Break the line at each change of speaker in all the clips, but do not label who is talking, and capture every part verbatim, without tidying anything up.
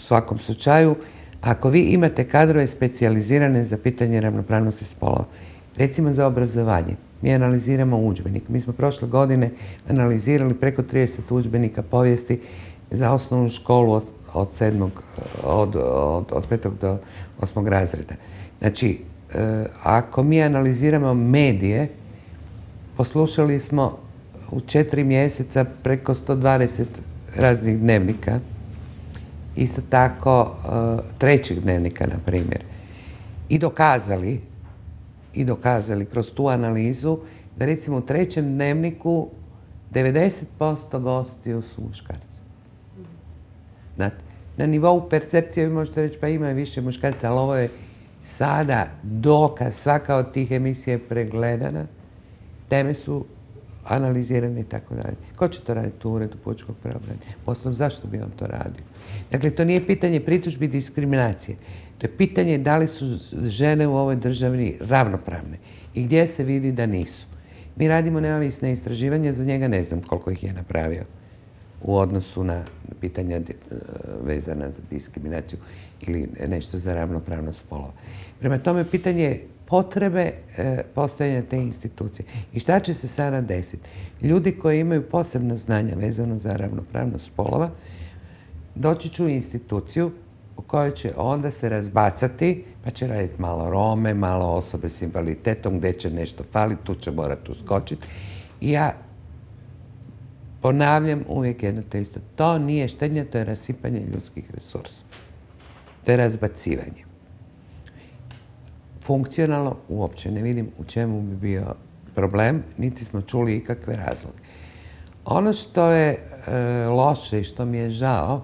svakom slučaju, ako vi imate kadrove specijalizirane za pitanje ravnopravnosti spolova, recimo za obrazovanje, mi analiziramo udžbenik. Mi smo prošle godine analizirali preko trideset udžbenika povijesti za osnovnu školu od, od, sedmog, od, od, od petog do osmog razreda. Znači, e, ako mi analiziramo medije, poslušali smo u četiri mjeseca preko sto dvadeset raznih dnevnika, isto tako e, trećih dnevnika, na primjer, i dokazali i dokazali kroz tu analizu da recimo u trećem dnevniku devedeset posto gostiju su muškarci. Znate, na nivou percepcije vi možete reći pa ima više muškarca, ali ovo je sada dokaz, svaka od tih emisija je pregledana, teme su analizirane i tako dalje. Ko će to raditi u uredu pučkog pravobranitelja? Uostalom, zašto bi on to radio? Dakle, to nije pitanje pritužbi diskriminacije. To je pitanje da li su žene u ovoj državi ravnopravne i gdje se vidi da nisu. Mi radimo neovisne istraživanja, za njega ne znam koliko ih je napravio u odnosu na pitanja vezana za diskriminaciju ili nešto za ravnopravnost spolova. Prema tome, pitanje potrebe e, postojanja te institucije. I šta će se sada desiti? Ljudi koji imaju posebna znanja vezano za ravnopravnost spolova doći će u instituciju u kojoj će onda se razbacati, pa će raditi malo Rome, malo osobe s invaliditetom, gdje će nešto faliti, tu će morati uskočiti. I ja ponavljam uvijek jedno te isto. To nije štednja, to je rasipanje ljudskih resursa. To je razbacivanje. Funkcionalno uopće ne vidim u čemu bi bio problem, niti smo čuli ikakve razloge. Ono što je e, loše i što mi je žao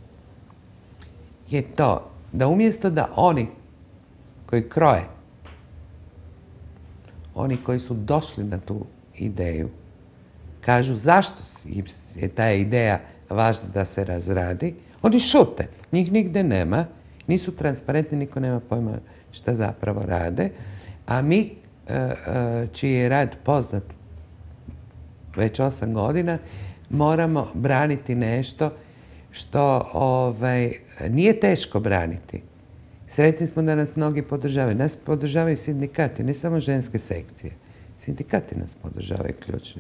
je to da umjesto da oni koji kroje, oni koji su došli na tu ideju, kažu zašto je ta ideja važna da se razradi, oni šute. Njih nigde nema, nisu transparentni, niko nema pojma šta zapravo rade, a mi, čiji je rad poznat već osam godina, moramo braniti nešto što ovaj, nije teško braniti. Sretni smo da nas mnogi podržavaju. Nas podržavaju sindikati, ne samo ženske sekcije. Sindikati nas podržavaju ključni.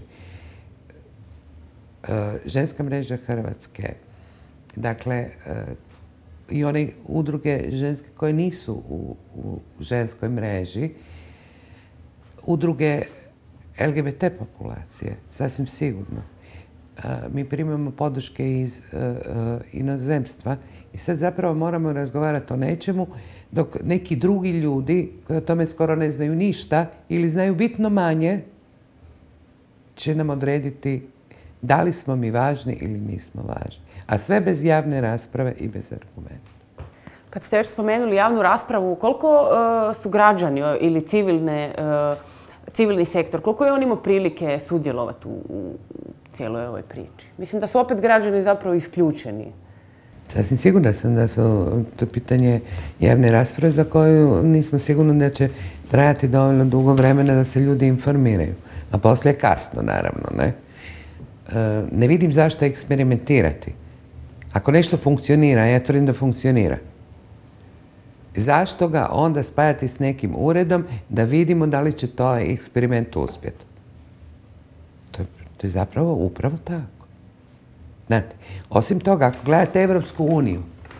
Ženska mreža Hrvatske, dakle, i one udruge ženske koje nisu u, u ženskoj mreži, udruge L G B T populacije, sasvim sigurno. Mi primamo podrške iz uh, uh, inozemstva i sad zapravo moramo razgovarati o nečemu dok neki drugi ljudi koji o tome skoro ne znaju ništa ili znaju bitno manje će nam odrediti da li smo mi važni ili nismo važni. A sve bez javne rasprave i bez argumenta.
Kad ste još spomenuli javnu raspravu, koliko uh, su građani ili civilne, uh, civilni sektor, koliko je on imao prilike sudjelovati u, u cijeloj ovoj priči? Mislim da su opet građani zapravo isključeni.
Sasvim sigurna sam da su to pitanje javne rasprave za koju nismo sigurni da će trajati dovoljno dugo vremena da se ljudi informiraju. A poslije je kasno, naravno, ne? E, ne vidim zašto eksperimentirati. Ako nešto funkcionira, ja tvrdim da funkcionira. Zašto ga onda spajati s nekim uredom da vidimo da li će to eksperiment uspjeti? To je, to je zapravo upravo tako. Znate, osim toga, ako gledate Evropsku uniju,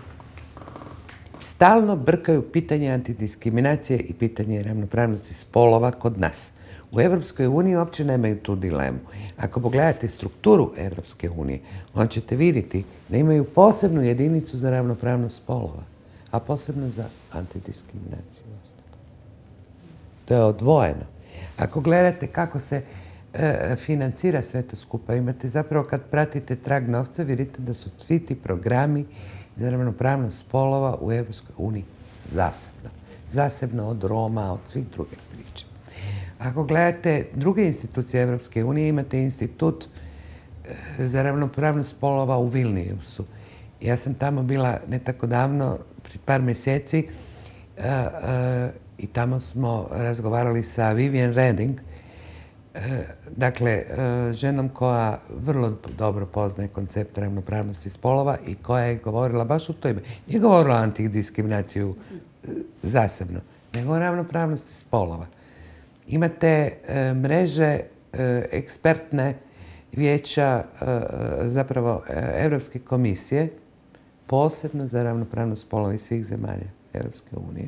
stalno brkaju pitanje antidiskriminacije i pitanje ravnopravnosti spolova kod nas. U Evropskoj uniji uopće nemaju tu dilemu. Ako pogledate strukturu Evropske unije, onda ćete vidjeti da imaju posebnu jedinicu za ravnopravnost spolova, a posebno za antidiskriminaciju. To je odvojeno. Ako gledate kako se e, financira sve to skupa, imate zapravo kad pratite trag novca, vidite da su svi ti programi za ravnopravnost spolova u Evropskoj uniji zasebno. Zasebno od Roma, od svih drugih priča. Ako gledate druge institucije Evropske unije, imate institut za ravnopravnost spolova u Vilniusu. Ja sam tamo bila ne tako davno, pred par mjeseci, uh, uh, i tamo smo razgovarali sa Vivian Reding, Dakle, ženom koja vrlo dobro poznaje koncept ravnopravnosti spolova i koja je govorila baš u toj... Nije govorila o antidiskriminaciju zasebno, nego o ravnopravnosti spolova. Imate mreže ekspertne vijeća, zapravo Europske komisije, posebno za ravnopravnost spolova iz svih zemalja Europske unije,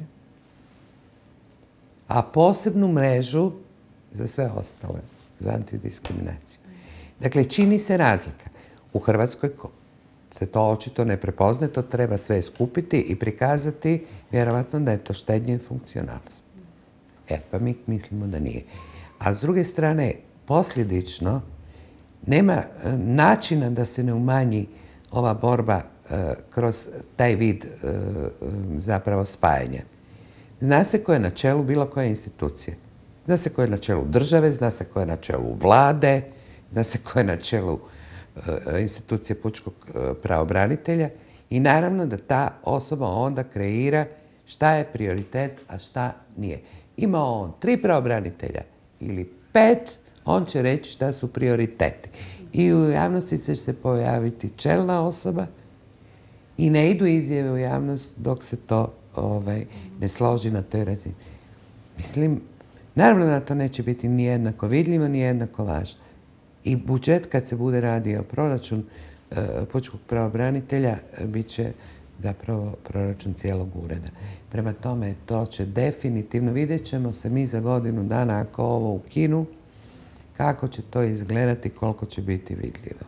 a posebnu mrežu za sve ostale, za antidiskriminaciju. Dakle, čini se razlika. U Hrvatskoj se to očito ne prepoznaje, to treba sve skupiti i prikazati, vjerovatno da je to štednja i funkcionalnost. E, pa mi mislimo da nije. Ali s druge strane, posljedično, nema načina da se ne umanji ova borba kroz taj vid zapravo spajanja. Zna se ko je na čelu bilo koje institucije. Zna se ko je na čelu države, zna se ko je na čelu vlade, zna se ko je na čelu institucije pučkog pravobranitelja i naravno da ta osoba onda kreira šta je prioritet, a šta nije. Ima on tri pravobranitelja ili pet, on će reći šta su prioriteti. I u javnosti će se pojaviti čelna osoba i ne idu izjave u javnost dok se to ovaj, ne složi na toj razini. Mislim, naravno da to neće biti ni jednako vidljivo, ni jednako važno. I budžet, kad se bude radio proračun e, pučkog pravobranitelja, bit će zapravo proračun cijelog ureda. Prema tome, to će definitivno, vidjet ćemo se mi za godinu dana ako ovo ukinu, kako će to izgledati, koliko će biti vidljivo.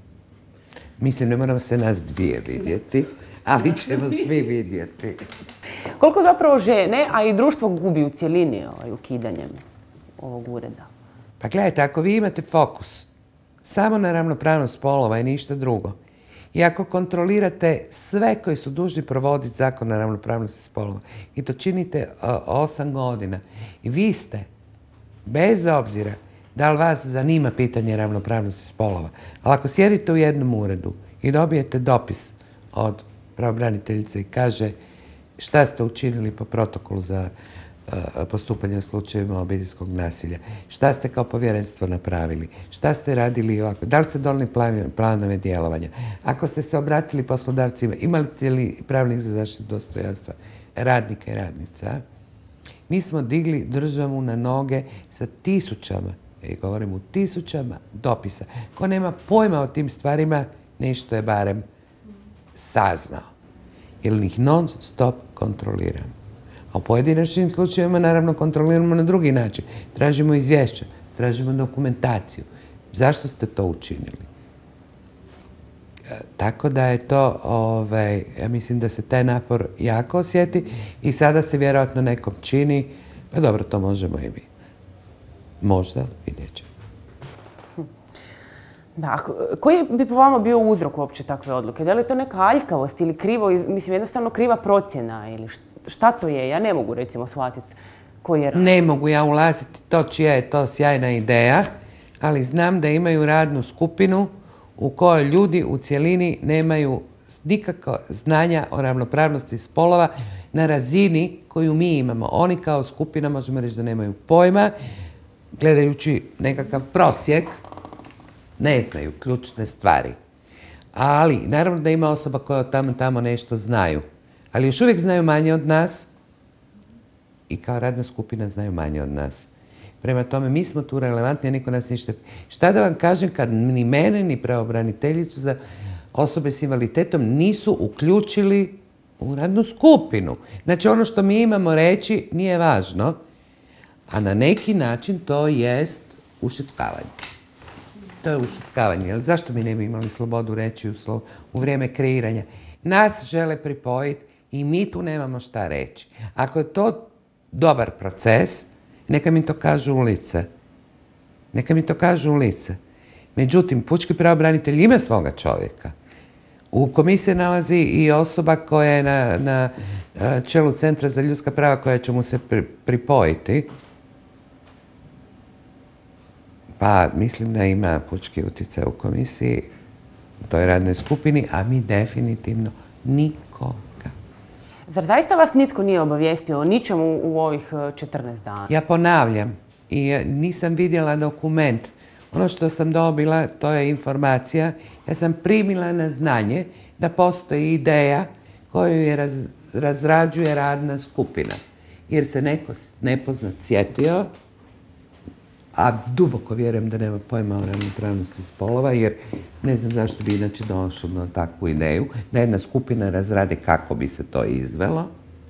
Mislim, ne moramo se nas dvije vidjeti, ali ćemo svi vidjeti.
Koliko zapravo žene, a i društvo gubi u cjelini ovaj, ukidanjem ovog ureda?
Pa gledajte, ako vi imate fokus samo na ravnopravnost spolova i ništa drugo, i ako kontrolirate sve koji su dužni provoditi zakon o ravnopravnosti spolova, i to činite osam godina, i vi ste, bez obzira da li vas zanima pitanje ravnopravnosti spolova, ali ako sjedite u jednom uredu i dobijete dopis od pravobraniteljice i kaže šta ste učinili po protokolu za postupanje u slučajevima obiteljskog nasilja, šta ste kao povjerenstvo napravili, šta ste radili ovako, da li ste donijeli planove djelovanja, ako ste se obratili poslodavcima, imate li pravnik za zaštitu dostojanstva radnika i radnica. Mi smo digli državu na noge sa tisućama, i govorim u tisućama dopisa. Ko nema pojma o tim stvarima, nešto je barem saznao. Jer ih non stop kontroliramo. A u pojedinačnim slučajevima naravno kontroliramo na drugi način. Tražimo izvješća, tražimo dokumentaciju. Zašto ste to učinili? E, tako da je to, ovaj, ja mislim da se taj napor jako osjeti i sada se vjerojatno nekom čini, pa dobro, to možemo i mi. Možda, vidjet ćemo.
Da, koji bi po vama bio uzrok uopće takve odluke? Da li je to neka aljkavost ili krivo, mislim jednostavno kriva procjena ili šta to je? Ja ne mogu recimo shvatiti koji je...
Ne mogu ja ulaziti to čija je to sjajna ideja, ali znam da imaju radnu skupinu u kojoj ljudi u cjelini nemaju nikakvo znanja o ravnopravnosti spolova na razini koju mi imamo. Oni kao skupina možemo reći da nemaju pojma, gledajući nekakav prosjek, ne znaju ključne stvari. Ali, naravno da ima osoba koja tamo tamo nešto znaju. Ali još uvijek znaju manje od nas i kao radna skupina znaju manje od nas. Prema tome, mi smo tu relevantni, a niko nas ništa... Šta da vam kažem kad ni mene, ni pravobraniteljicu za osobe s invaliditetom nisu uključili u radnu skupinu. Znači, ono što mi imamo reći nije važno, a na neki način to jest ušutkavanje. To je ušutkavanje. Ali zašto mi ne bi imali slobodu reći u, slo, u vrijeme kreiranja? Nas žele pripojiti i mi tu nemamo šta reći. Ako je to dobar proces, neka mi to kažu u lice. Neka mi to kažu u lice. Međutim, pučki pravobranitelj ima svoga čovjeka. U komisiji nalazi i osoba koja je na, na čelu Centra za ljudska prava koja će mu se pri, pripojiti. Pa mislim da ima pučki utjecaj u komisiji, u toj radnoj skupini, a mi definitivno nikoga.
Zar zaista vas nitko nije obavijestio o ničemu u ovih četrnaest dana?
Ja ponavljam, i nisam vidjela dokument. Ono što sam dobila, to je informacija. Ja sam primila na znanje da postoji ideja koju je raz, razrađuje radna skupina. Jer se neko nepoznat sjetio, a duboko vjerujem da nema pojma o ravnopravnosti spolova, jer ne znam zašto bi inače došlo na takvu ideju, da jedna skupina razradi kako bi se to izvelo,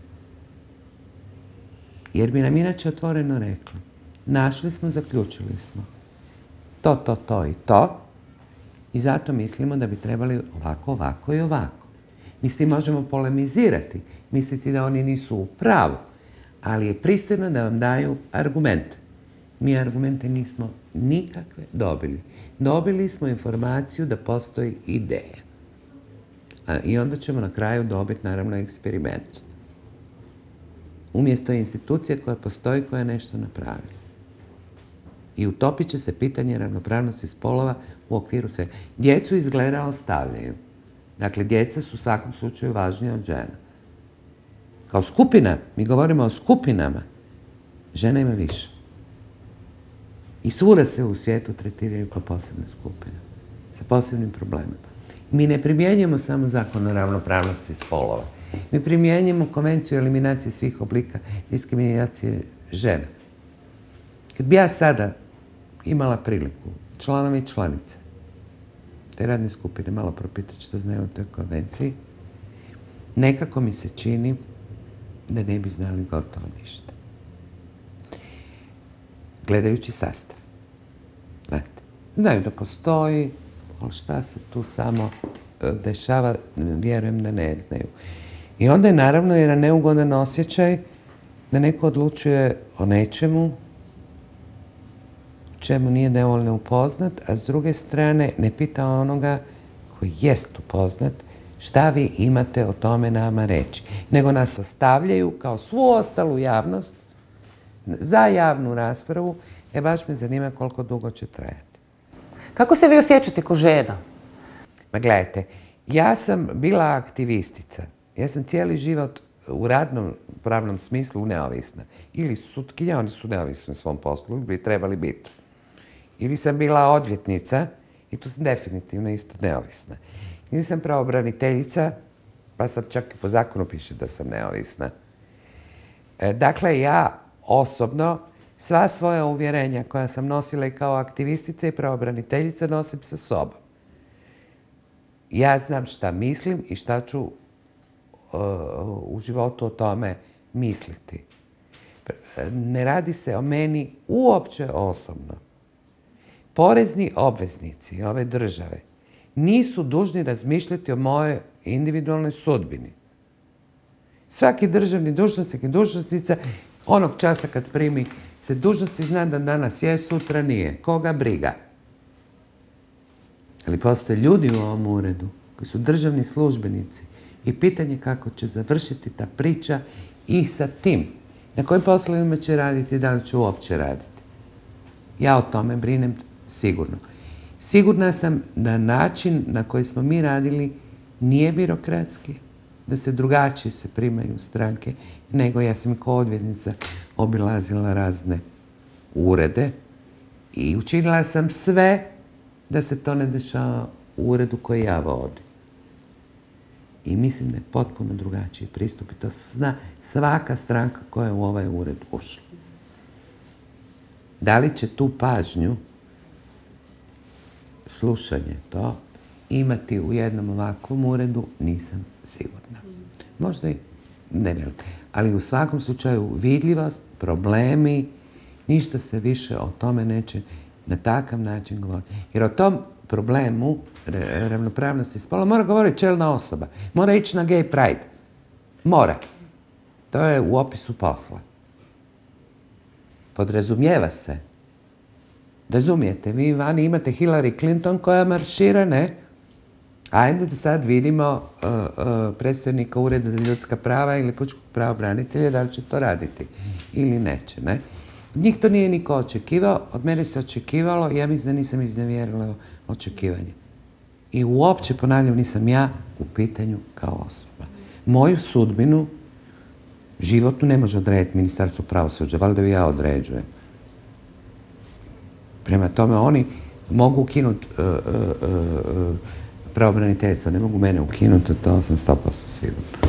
jer bi nam inače otvoreno rekli, našli smo, zaključili smo to, to, to i to, i zato mislimo da bi trebali ovako, ovako i ovako. Mi s tim možemo polemizirati, misliti da oni nisu u pravu, ali je pristojno da vam daju argumente. Mi argumente nismo nikakve dobili. Dobili smo informaciju da postoji ideja. I onda ćemo na kraju dobiti, naravno, eksperiment. Umjesto institucije koja postoji, koja je nešto napravila. I utopit će se pitanje ravnopravnosti spolova u okviru svega. Djecu izgleda ostavljaju. Dakle, djeca su u svakom slučaju važnije od žena. Kao skupina, mi govorimo o skupinama, žena ima više. I svuda se u svijetu tretiraju kao posebne skupine, sa posebnim problemima. Mi ne primjenjujemo samo zakon o ravnopravnosti spolova. Mi primjenjujemo konvenciju o eliminaciji svih oblika diskriminacije žena. Kad bi ja sada imala priliku, članovi i članice te radne skupine, malo propitati što znaju o toj konvenciji, nekako mi se čini da ne bi znali gotovo ništa. Gledajući sastav. Znate, znaju da postoji, ali šta se tu samo dešava, vjerujem da ne znaju. I onda je naravno jedan neugodan osjećaj da neko odlučuje o nečemu čemu nije dovoljno upoznat, a s druge strane ne pita onoga koji jest upoznat šta vi imate o tome nama reći. Nego nas ostavljaju kao svu ostalu javnost za javnu raspravu. E, baš me zanima koliko dugo će trajati.
Kako se vi osjećate ko žena?
Ma gledajte, ja sam bila aktivistica. Ja sam cijeli život u radnom pravnom smislu neovisna. Ili sutkinja, oni su neovisni u svom poslu, bi trebali biti. Ili sam bila odvjetnica i tu sam definitivno isto neovisna. Ili sam pravobraniteljica, pa sam čak i po zakonu piše da sam neovisna. E, dakle, ja osobno sva svoja uvjerenja koja sam nosila i kao aktivistica i pravobraniteljica nosim sa sobom. Ja znam šta mislim i šta ću uh, u životu o tome misliti. Ne radi se o meni uopće osobno. Porezni obveznici ove države nisu dužni razmišljati o mojoj individualnoj sudbini. Svaki državni dužnosnik i dužnosnica onog časa kad primi se dužnosti zna da danas je, sutra nije. Koga briga? Ali postoje ljudi u ovom uredu koji su državni službenici i pitanje kako će završiti ta priča i sa tim. Na kojim poslovima će raditi i da li će uopće raditi. Ja o tome brinem sigurno. Sigurna sam da način na koji smo mi radili nije birokratski, da se drugačije se primaju stranke, nego ja sam kao odvjetnica obilazila razne urede i učinila sam sve da se to ne dešava u uredu koji ja vodim. I mislim da je potpuno drugačiji pristup i to zna svaka stranka koja je u ovaj ured ušla. Da li će tu pažnju, slušanje to, imati u jednom ovakvom uredu, nisam sigurna. Možda i ne velika. Ali u svakom slučaju vidljivost, problemi, ništa se više o tome neće na takav način govoriti. Jer o tom problemu ravnopravnosti spola mora govoriti čelna osoba. Mora ići na gay pride. Mora. To je u opisu posla. Podrazumijeva se. Razumijete, vi vani imate Hillary Clinton koja maršira, ne? Ajde da sad vidimo uh, uh, predsjednika Ureda za ljudska prava ili pučkog pravobranitelja da li će to raditi ili neće, ne? Njih to nije niko očekivao, od mene se očekivalo i ja mislim da nisam iznevjerila očekivanje. I uopće, ponavljam, nisam ja u pitanju kao osoba. Moju sudbinu životnu ne može odrediti Ministarstvo pravosuđa, valjda ju ja određujem. Prema tome, oni mogu ukinuti pravobraniteljstvo, ne mogu mene ukinuti, to sam sto posto sigurno.